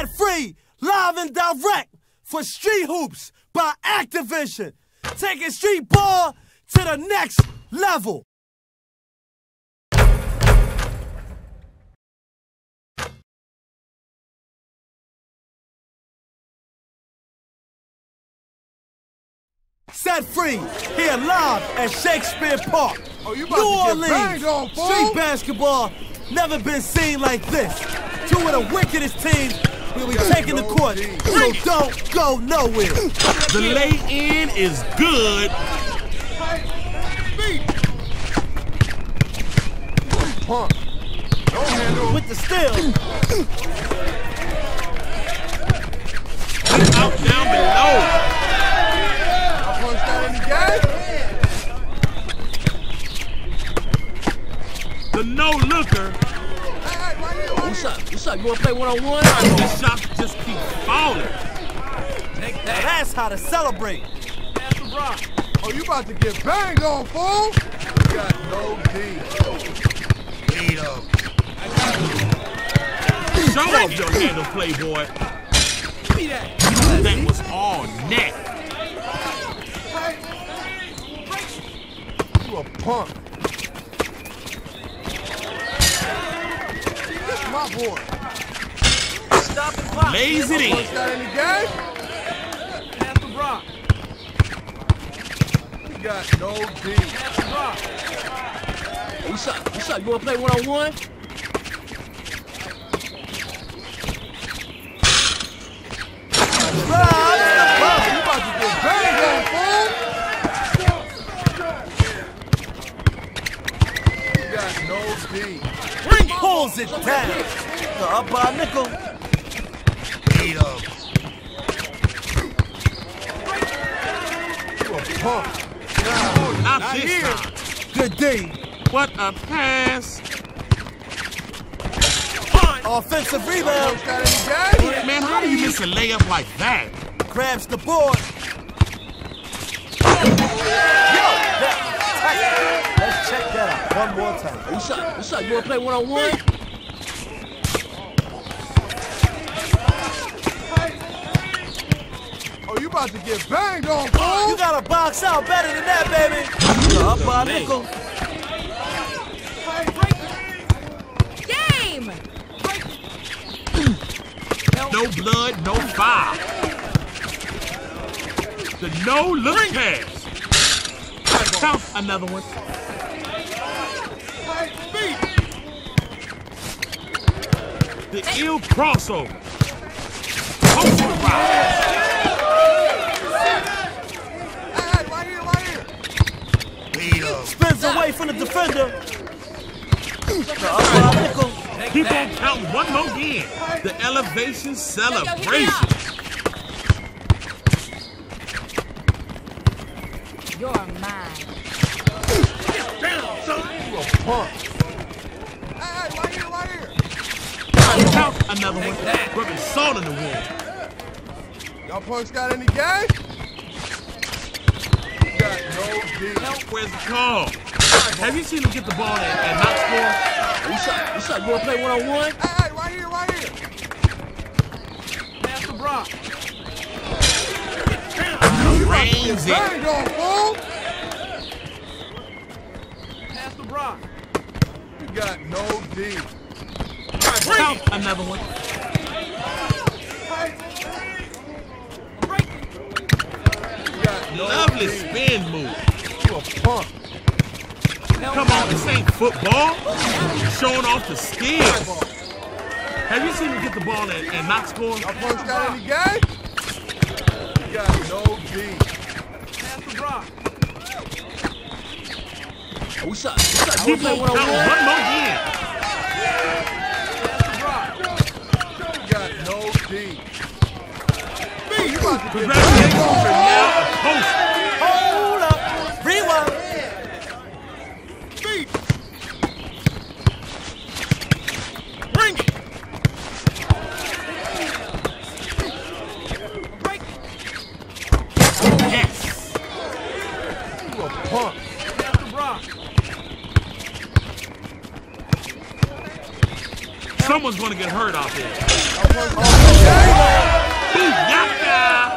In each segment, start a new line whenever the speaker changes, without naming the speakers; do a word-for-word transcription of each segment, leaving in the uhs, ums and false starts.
Set free, live and direct for Street Hoops by Activision. Taking street ball to the next level. Set free, here live at Shakespeare Park.
Oh, you about
New
to
Orleans,
get banged on, fool.
Street basketball never been seen like this. Two of the wickedest teams will be taking the court, so don't go nowhere.
The lay-in is good.
Pump. Don't handle
With the steal.
Out down below.
punch that in the game.
The no-looker.
Hey, right here, right
What's up? What's up? You wanna play one-on-one?
The shots just keep falling.
Take
Now
that.
that's how to celebrate.
Pass the rock.
Oh, you about to get banged on, fool. You got no D. Beat him.
Show off your handle, playboy.
Give me that.
That was all net.
You a punk. This is my boy.
Stop and pop.
Lays it in.
Punch that in the game.
Pass the rock.
You got no D.
Pass the rock. What's up? What's up? You wanna play one-on-one?
Oh, you about to get banged on, fool. You got no D.
Pulls it down. The up by nickel.
Beat him. You a punk.
Not,
Not
this
here.
time.
Good D.
What a pass.
Offensive rebound.
Punch that in the game.
Man, how do you miss a layup like that?
Grabs the board. Yo, that, tight. Let's check that out one more time.
What's up? What's up? You wanna play one-on-one?
Oh, you about to get banged on,
You
fool.
gotta box out better than that, baby. The up by nickel.
Game!
No blood, no foul. The no-look pass. Count another one. The ill crossover. Post the ride.
Hey, right here, right here. Beat him.
Spins away from the defender. The up by nickel.
Keep on counting one more game. The elevation celebration.
You're mine.
You a punk. Hey, right here, right here.
Count another one. Rubbing salt in the wound.
Y'all punks got any game? You got no D.
Where's the call? Have you seen him get the ball and, and not score?
What's up? What's up? You wanna play one-on-one?
Hey, right here, right here.
Pass the rock.
Rains it.
Banged on, fool.
Pass the rock.
You got no D.
Count another one.
You got no
Lovely
D.
spin move.
You a punk.
Come on, this ain't football. Showing off the skills. Have you seen him get the ball and, and not score?
Y'all punks got any game? You got no D.
Pass the rock. What's up? What's up? You
Keep
wanna
on
play
counting
one-on-one?
one more game.
Pass the rock.
You got no D. You about to get
Congratulations,
banged
you're
on,
now a post.
Hold up. Rewind.
Beat.
Bring it. Yes.
You a punk.
Pass the rock.
Someone Someone's gonna get hurt out there. Booyaka!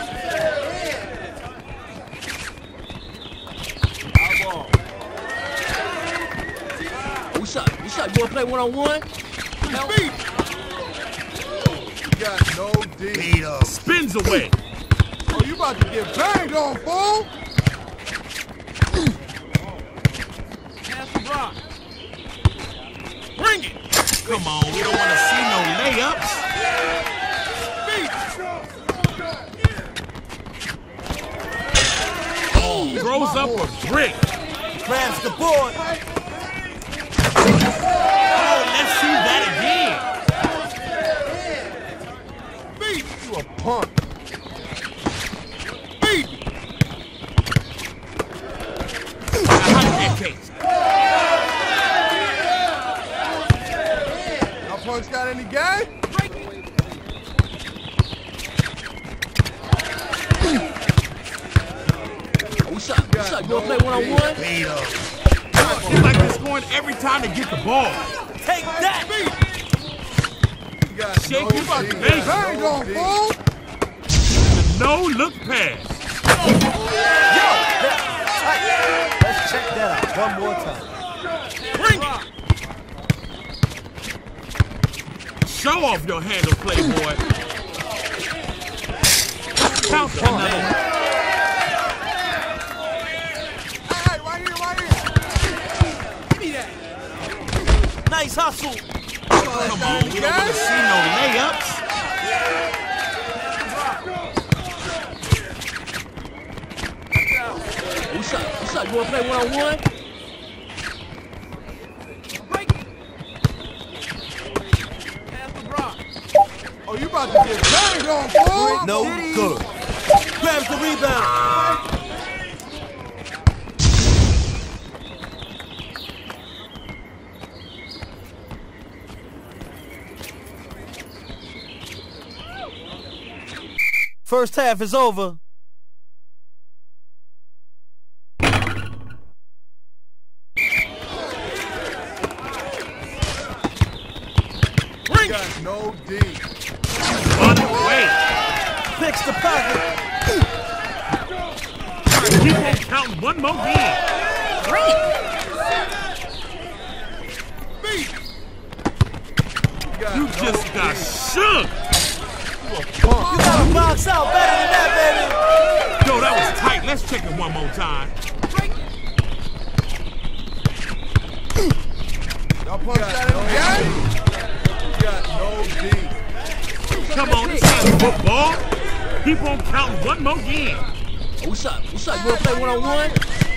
What's up? What's up? You wanna play one on one? No.
You got no D.
Spins away.
Oh, you about to get banged on, fool!
Pass the rock.
Bring it. Come on, we don't want to see no layups. Oh, throws up a brick.
Grabs the board.
Oh, let's see that again.
Beat you a punk. Beat.
Now, how did that taste?
Y'all punks got any game?
What's up? What's up? You wanna play one on one?
It's like they're scoring every time they get the ball.
Take that.
You got
Shake
no
you about
D.
the face.
Banged on, fool!
No look pass.
Yo, that, tight. Let's check that out one more time.
Bring it. Show off your handle, playboy. Count another one.
Hey, right here, right here. Give me that.
Nice hustle.
Come on, we don't want to see no layups.
What's up? What's up? You wanna play one on one?
Oh, you about to get banged on, fool!
No good. Grabs the rebound. First half is over.
Bring
You
it.
got no D.
Run away.
Picks the pocket.
Keep on counting one more game.
Beat. You got
You
no
just
D.
got shook.
You gotta box out better than that, baby.
Yo, that was tight. Let's check it one more time.
Y'all punks got any game? You got no D.
Come on, this ain't football. Keep on counting one more game.
What's up? What's up? You wanna play one on one?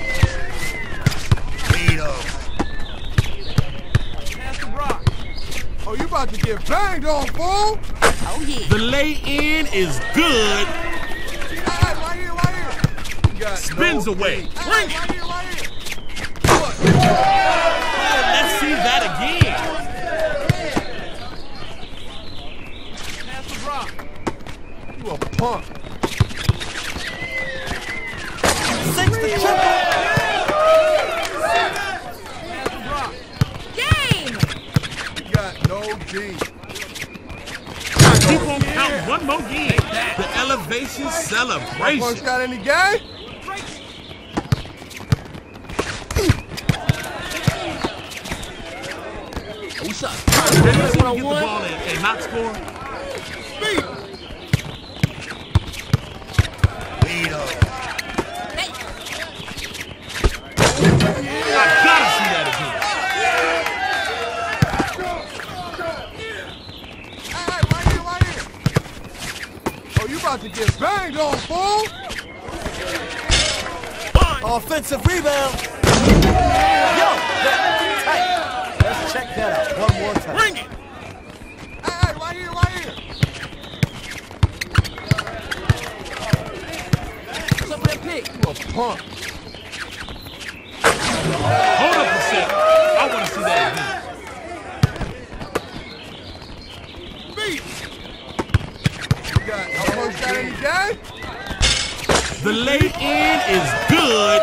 Oh, you about to get banged on, fool!
Oh, yeah.
The lay-in is good.
Hey, right here, right here. You got
Spins
no
away.
D.
Bring
Hey,
it.
right here, right here.
Oh, let's see that again.
You a punk.
Six the triple.
Game!
You got no D.
Keep on counting one more game. The elevation
Punks
celebration.
got any game?
What's up?
Can you see
Play
him
one
get
on
the
one?
ball and, and not score?
Beat.
I gotta see that again.
Hey, right here, right here. Oh, you about to get banged on, fool!
Offensive rebound. Yo, that, tight. Let's check that out one more time.
Bring it.
Hey, right here, right here.
What's up with that pick?
You a punk.
Hold up a sec. I want to see that again.
Beat. You got, y'all punks got any game?
The lay-in is good.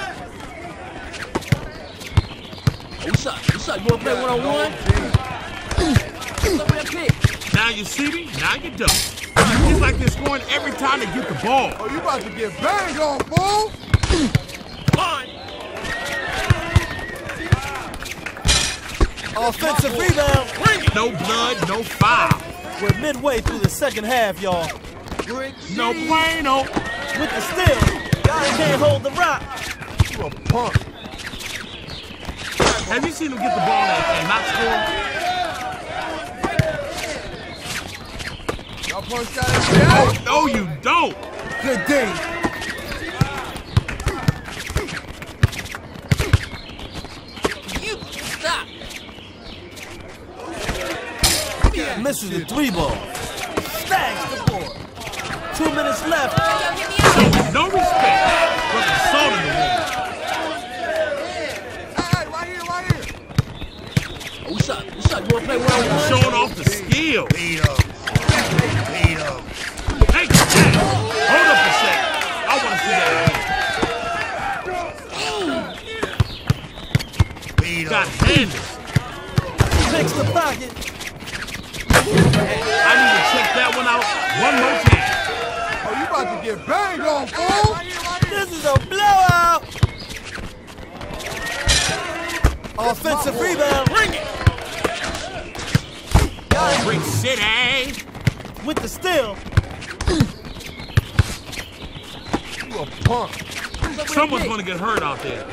What's up? What's up? You wanna play one on one?
Now you see me, now you don't. It's like they're scoring every time they get the ball.
Oh, you about to get banged on, fool!
Line.
Offensive rebound.
No blood, no foul.
We're midway through the second half, y'all.
No bueno.
With the steal. Can't hold the rock.
You a punk.
Have you seen him get the ball and, and not score?
Y'all punch got it down.
No, you don't.
Good D.
You stop.
Misses the three ball. Stacks the board. Two minutes left.
No respect from the salt in the room.
Hey, right here, right here.
Oh, we shot. We shot. You wanna play one on one?
Showing off the skill.
Beat up. Beat up.
Hey, Jack, hold up a second. I want to see that again.
Beat
Got
up.
handles.
Picks the pocket.
I need to check that one out one more time.
Oh, you about to get banged on, fool!
This is a blowout. Offensive rebound.
Bring it. Brick City.
With the steal.
You a punk.
Someone's going to get hurt out there.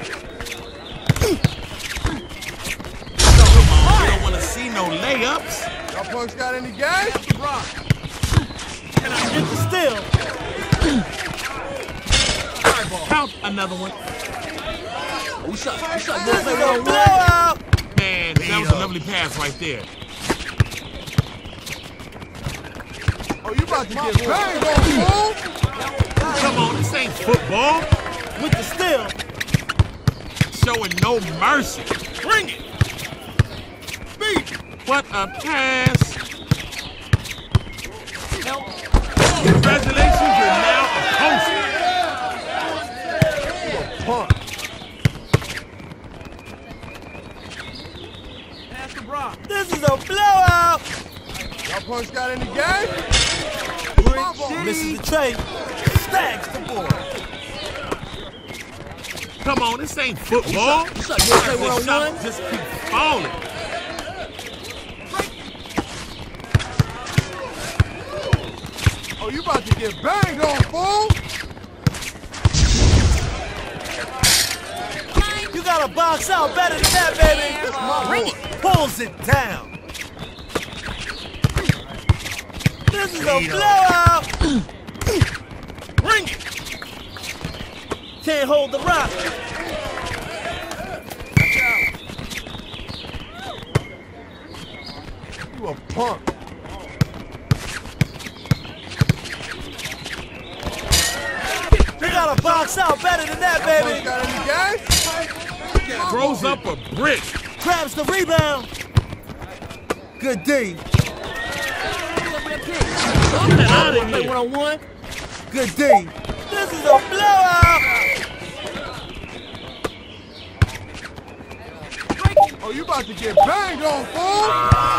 You don't want to see no layups.
Y'all punks got any gas?
Get the steal.
Count another one.
Oh, we shot. We shot. You
This
wanna play
is
one
a
on one?
blowout.
Man, that was a lovely pass right there.
Oh, you about to get banged on, fool!
Come on, this ain't football.
With the steal.
Showing no mercy. Bring it.
Beat!
What a pass. Congratulations, you're now a poster.
You a punk.
This is a blowout.
Y'all punks got any gas?
Misses the tray. Stacks the board.
Come on, this ain't football.
We shot. You wanna play one
The
on
shot
one?
just keep falling.
Oh, you about to get banged on, fool!
You gotta box out better than that, baby.
Bring it.
Pulls it down. This is a blowout.
Bring it.
Can't hold the rock.
You a punk.
You gotta box out better than that,
Punks
baby.
got any gas?
Throws up a brick.
Grabs the rebound. Good D.
Get out of
Play
here.
one on one?
Good D. This is a blowout.
Oh, you about to get banged on, fool!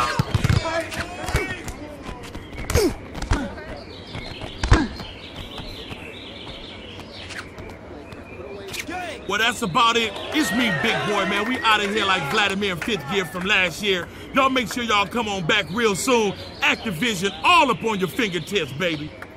Well, that's about it. It's me, big boy, man. We out of here like Vladimir in fifth gear from last year. Y'all make sure y'all come on back real soon. Activision all up on your fingertips, baby.